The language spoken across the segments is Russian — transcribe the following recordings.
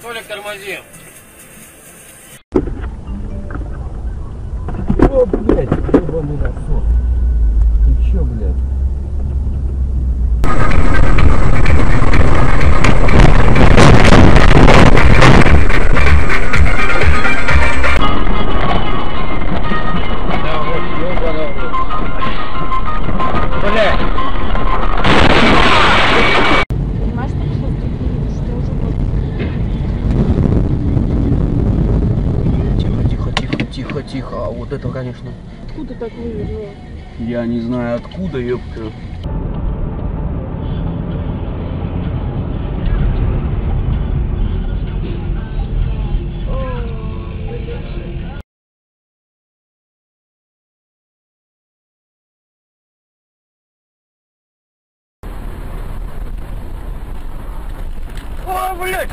Толик, тормози. О, блядь, ебаный насос. Ты чё, блядь? Да вот, ебаный рот. Блядь. Понимаешь, что уже Тихо, тихо. А вот это, конечно. откуда так вывернуло? Я не знаю откуда, ёпта. О, блядь!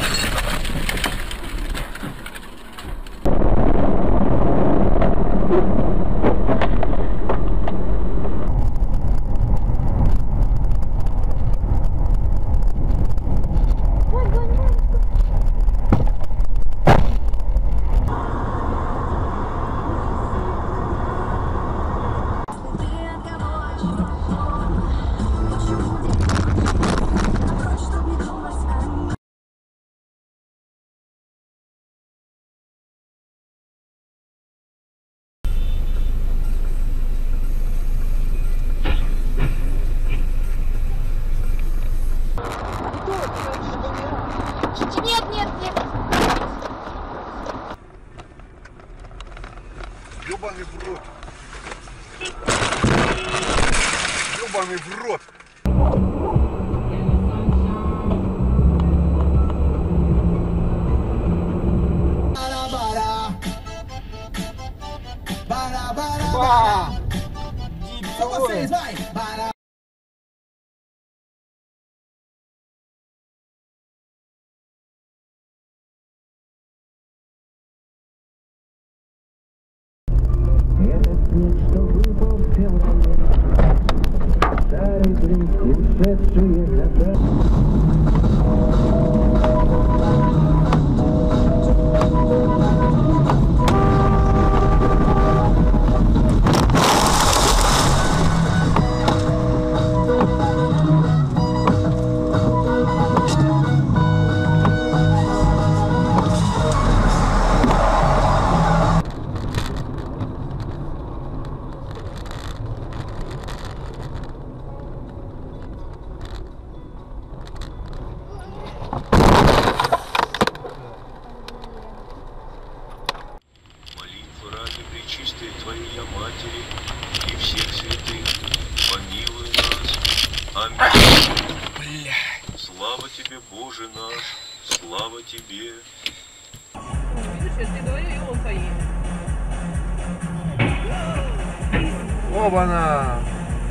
Нет, нет, нет. Ёбаный в рот. Ёбаный в рот. Этот снег, что выпал в феврале, старый блин, ушедшие года. Молитву ради пречистой Твоей Матери и всех святых, помилуй нас. Аминь. Блядь. Слава Тебе, Боже наш, слава Тебе. Оба-на!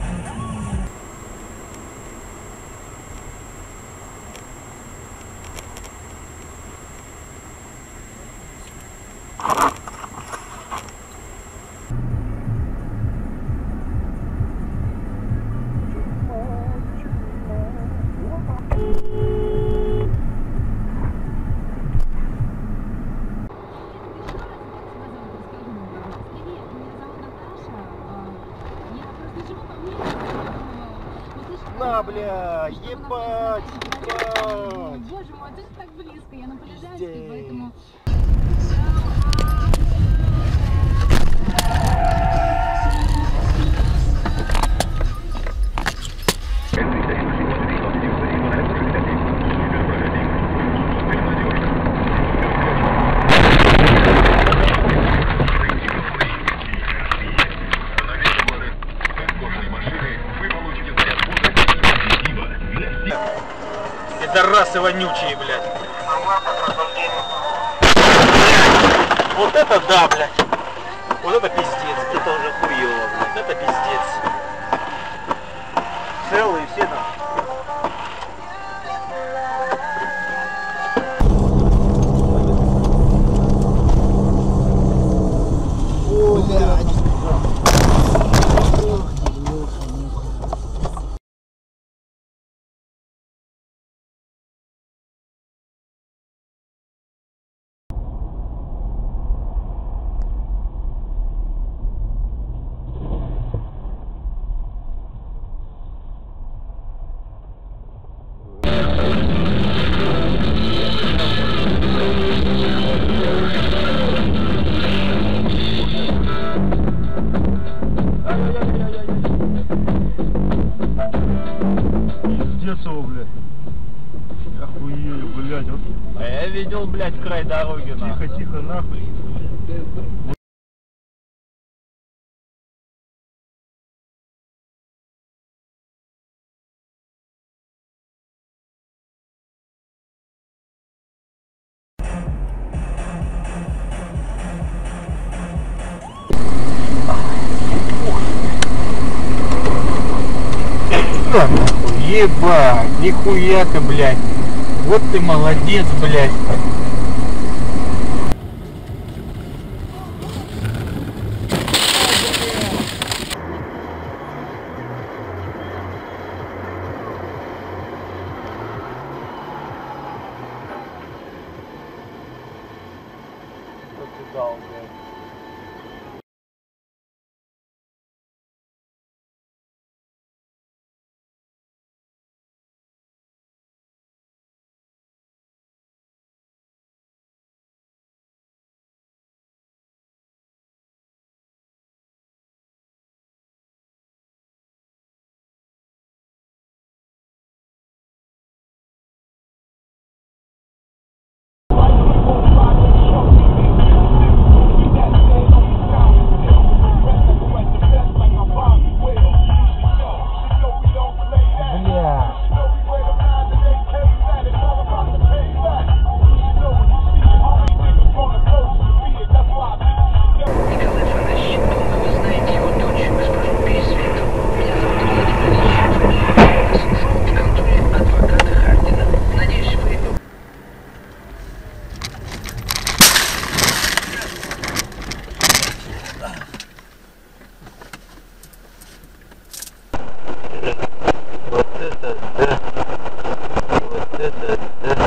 На, бля, ебать, ебать. Боже мой, ты же так близко, я на Полежайской, поэтому... Пидорасы вонючие, блядь. Вот это да, блядь. Вот это пиздец. Это уже хуёво, блядь. Это пиздец. Целые все там. часов, блядь. Охуели, блядь. Вот. А я видел, блядь, край дороги, нахуй. Тихо, тихо, нахуй. Ебать, нихуя ты, блядь. Вот ты молодец, блядь. Что ты дал, блядь? Вот это да. Вот это да.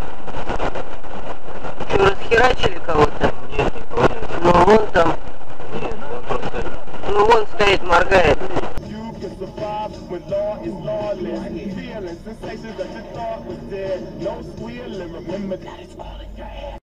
Что, расхерачили кого-то? Нет, не понял. Ну вон там. Нет, он просто. Ну вон стоит, моргает. You can survive when law is lawless. Feeling sensations that you thought was dead. No squealing, remember that it's all in your head.